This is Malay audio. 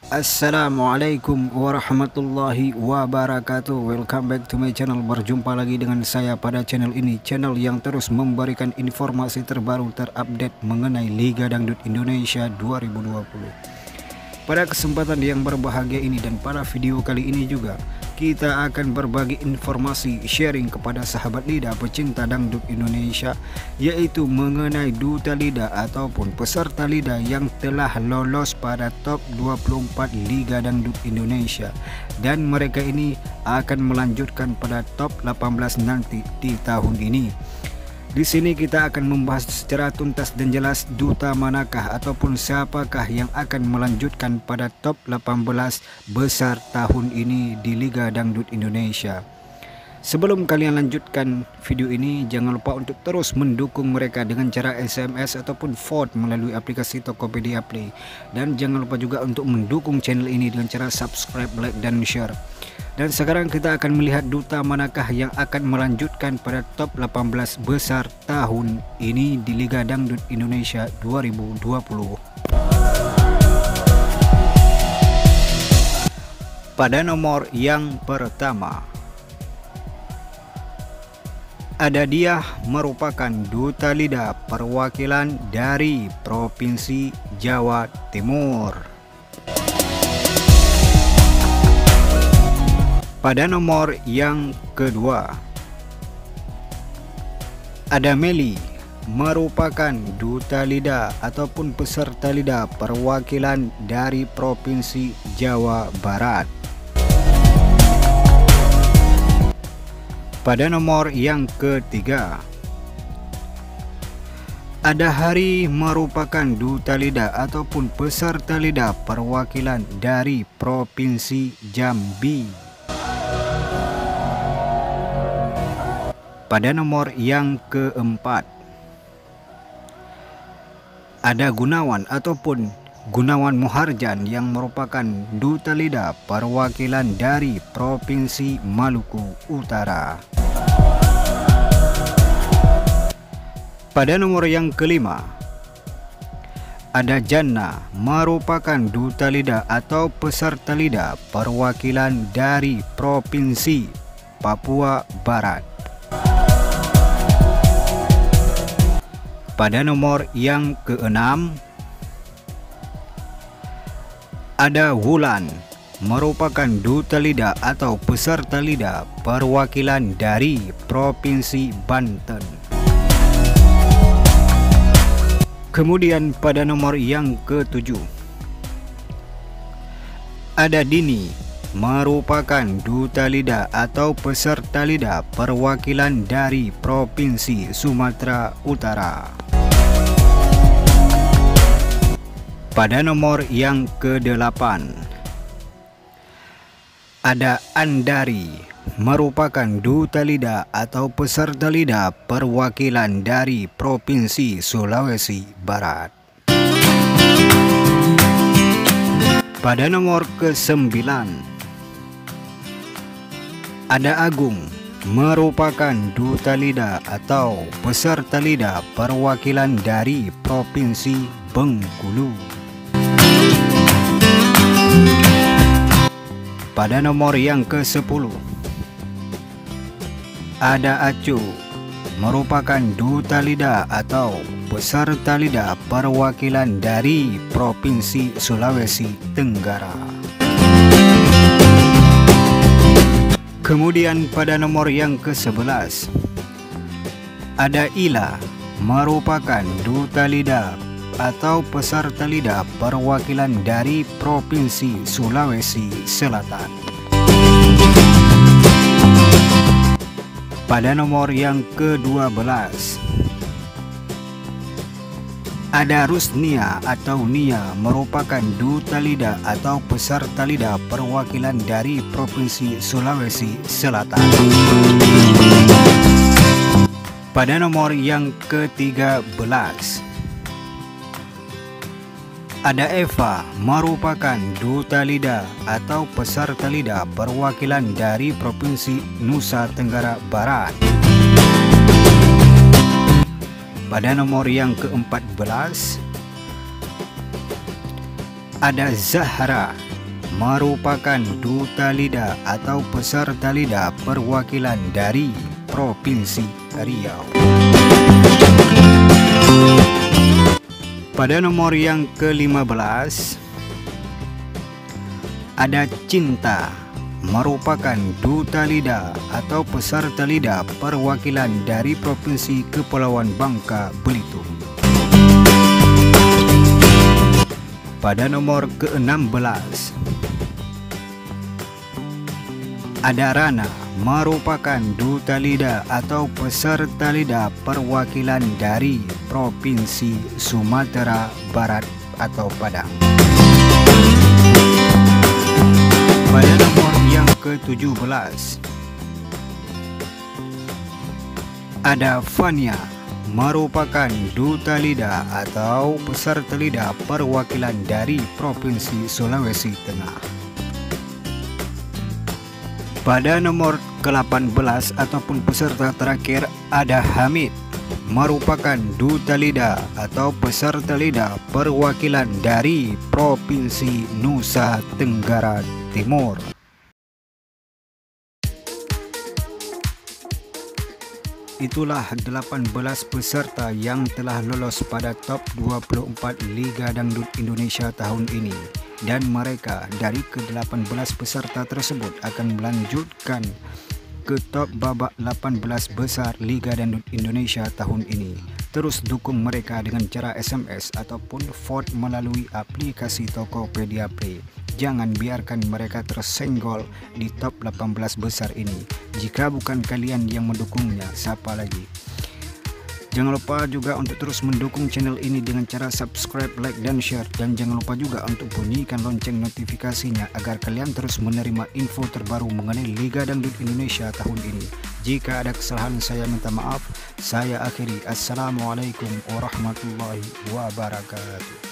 Assalamualaikum warahmatullahi wabarakatuh. Welcome back to my channel. Berjumpa lagi dengan saya pada channel ini, channel yang terus memberikan informasi terbaru terupdate mengenai Liga Dangdut Indonesia 2020. Pada kesempatan yang berbahagia ini dan pada video kali ini juga kita akan berbagi informasi sharing kepada sahabat lidah pecinta dangdut Indonesia, yaitu mengenai duta lidah ataupun peserta lidah yang telah lolos pada top 24 Liga Dangdut Indonesia, dan mereka ini akan melanjutkan pada top 18 nanti di tahun ini. Di sini kita akan membahas secara tuntas dan jelas duta manakah ataupun siapakah yang akan melanjutkan pada top 18 besar tahun ini di Liga Dangdut Indonesia. Sebelum kalian lanjutkan video ini, jangan lupa untuk terus mendukung mereka dengan cara SMS ataupun vote melalui aplikasi Tokopedia Play. Dan jangan lupa juga untuk mendukung channel ini dengan cara subscribe, like, dan share. Dan sekarang kita akan melihat duta manakah yang akan melanjutkan pada top 18 besar tahun ini di Liga Dangdut Indonesia 2020. Pada nomor yang pertama, ada dia merupakan duta lidah perwakilan dari Provinsi Jawa Timur. Pada nomor yang kedua, ada Meli merupakan duta lidah ataupun peserta lidah perwakilan dari Provinsi Jawa Barat. Pada nomor yang ketiga, ada Hari merupakan duta lidah ataupun peserta lidah perwakilan dari Provinsi Jambi. Pada nomor yang keempat, ada Gunawan ataupun Gunawan Muharjan yang merupakan duta lidah perwakilan dari Provinsi Maluku Utara. Pada nomor yang kelima, ada Janna merupakan duta lidah atau peserta lidah perwakilan dari Provinsi Papua Barat. Pada nomor yang keenam, ada Wulan merupakan duta lidah atau peserta lidah perwakilan dari Provinsi Banten. Kemudian pada nomor yang ketujuh, ada Dini merupakan duta lidah atau peserta lidah perwakilan dari Provinsi Sumatera Utara. Pada nomor yang ke-8, ada Andari merupakan duta lidah atau peserta lidah perwakilan dari Provinsi Sulawesi Barat. Pada nomor ke-9, ada Agung merupakan duta lidah atau peserta lidah perwakilan dari Provinsi Bengkulu. Pada nomor yang ke-10, ada Acu merupakan duta lidah atau peserta lidah perwakilan dari Provinsi Sulawesi Tenggara. Kemudian pada nomor yang ke-11, ada Ila merupakan duta lidah atau peserta lidah perwakilan dari Provinsi Sulawesi Selatan. Pada nomor yang ke-12, ada Rusnia atau Nia merupakan duta lidah atau peserta lidah perwakilan dari Provinsi Sulawesi Selatan. Pada nomor yang ke-13, ada Eva merupakan duta lidah atau peserta lidah perwakilan dari Provinsi Nusa Tenggara Barat. Pada nomor yang ke-14, ada Zahra merupakan duta lidah atau peserta lidah perwakilan dari Provinsi Riau. Pada nomor yang ke-15 ada Cinta, merupakan duta lidah atau peserta lidah perwakilan dari Provinsi Kepulauan Bangka Belitung. Pada nomor ke-16 ada Rana, merupakan duta lidah atau peserta lidah perwakilan dari Provinsi Sumatera Barat atau Padang. Pada nomor yang ke-17 ada Fania, merupakan duta lidah atau peserta lidah perwakilan dari Provinsi Sulawesi Tengah. Pada nomor ke-18 ataupun peserta terakhir ada Hamid, merupakan duta lidah atau peserta lidah perwakilan dari Provinsi Nusa Tenggara Timur. Itulah 18 peserta yang telah lolos pada top 24 Liga Dangdut Indonesia tahun ini. Dan mereka dari ke-18 peserta tersebut akan melanjutkan ke top babak 18 besar Liga Dangdut Indonesia tahun ini. Terus dukung mereka dengan cara SMS ataupun vote melalui aplikasi Tokopedia Play. Jangan biarkan mereka tersenggol di top 18 besar ini. Jika bukan kalian yang mendukungnya, siapa lagi? Jangan lupa juga untuk terus mendukung channel ini dengan cara subscribe, like, dan share. Dan jangan lupa juga untuk bunyikan lonceng notifikasinya agar kalian terus menerima info terbaru mengenai Liga Dangdut Indonesia tahun ini. Jika ada kesalahan saya minta maaf. Saya akhiri. Assalamualaikum warahmatullahi wabarakatuh.